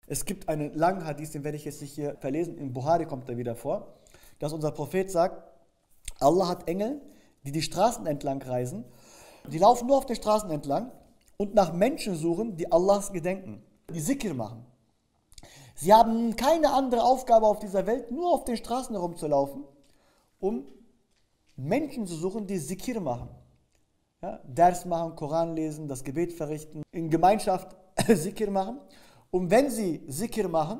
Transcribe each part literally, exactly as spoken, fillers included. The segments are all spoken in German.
Es gibt einen langen Hadith, den werde ich jetzt nicht hier verlesen, in Buhari kommt er wieder vor, dass unser Prophet sagt, Allah hat Engel, die die Straßen entlang reisen, die laufen nur auf den Straßen entlang und nach Menschen suchen, die Allahs gedenken, die Zikr machen. Sie haben keine andere Aufgabe auf dieser Welt, nur auf den Straßen herumzulaufen, um Menschen zu suchen, die Zikr machen. Ja, Ders machen, Koran lesen, das Gebet verrichten, in Gemeinschaft Zikr machen. Und wenn sie Zikr machen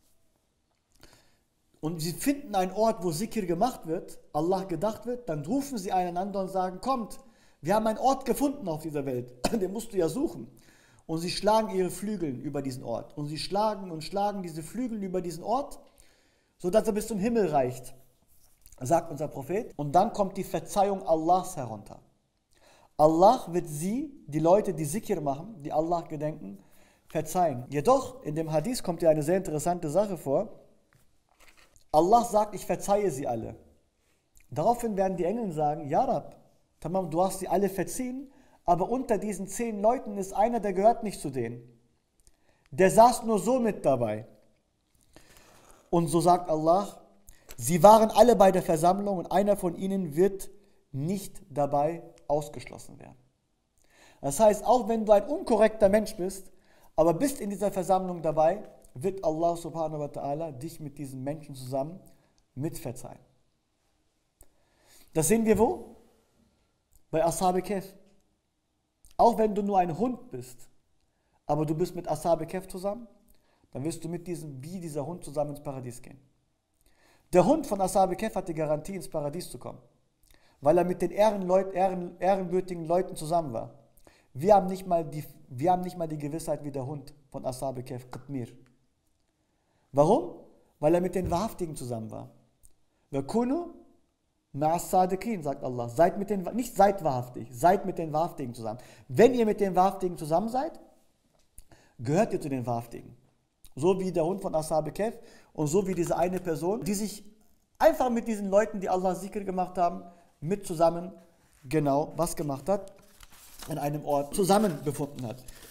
und sie finden einen Ort, wo Zikr gemacht wird, Allah gedacht wird, dann rufen sie einander und sagen, kommt, wir haben einen Ort gefunden auf dieser Welt, den musst du ja suchen. Und sie schlagen ihre Flügel über diesen Ort. Und sie schlagen und schlagen diese Flügel über diesen Ort, sodass er bis zum Himmel reicht, sagt unser Prophet. Und dann kommt die Verzeihung Allahs herunter. Allah wird sie, die Leute, die Zikr machen, die Allah gedenken, verzeihen. Jedoch, in dem Hadith kommt ja eine sehr interessante Sache vor. Allah sagt, ich verzeihe sie alle. Daraufhin werden die Engel sagen, Ja Rab, tamam, du hast sie alle verziehen, aber unter diesen zehn Leuten ist einer, der gehört nicht zu denen. Der saß nur so mit dabei. Und so sagt Allah, sie waren alle bei der Versammlung und einer von ihnen wird nicht dabei ausgeschlossen werden. Das heißt, auch wenn du ein unkorrekter Mensch bist, aber bist in dieser Versammlung dabei, wird Allah subhanahu wa ta'ala dich mit diesen Menschen zusammen mitverzeihen. Das sehen wir wo? Bei Ashab Kahf. Auch wenn du nur ein Hund bist, aber du bist mit Ashab Kahf zusammen, dann wirst du mit diesem, wie dieser Hund zusammen ins Paradies gehen. Der Hund von Ashab Kahf hat die Garantie, ins Paradies zu kommen, weil er mit den Ehrenleut, Ehren, ehrenwürdigen Leuten zusammen war. Wir haben, nicht mal die, wir haben nicht mal die Gewissheit wie der Hund von Ashab Kahf, Qitmir. Warum? Weil er mit den Wahrhaftigen zusammen war. Wakunu ma'as sadiqin, sagt Allah. Seid mit den, nicht seid wahrhaftig, seid mit den Wahrhaftigen zusammen. Wenn ihr mit den Wahrhaftigen zusammen seid, gehört ihr zu den Wahrhaftigen. So wie der Hund von Ashab Kahf und so wie diese eine Person, die sich einfach mit diesen Leuten, die Allah Zikr gemacht haben, mit zusammen genau was gemacht hat, an einem Ort zusammen befunden hat.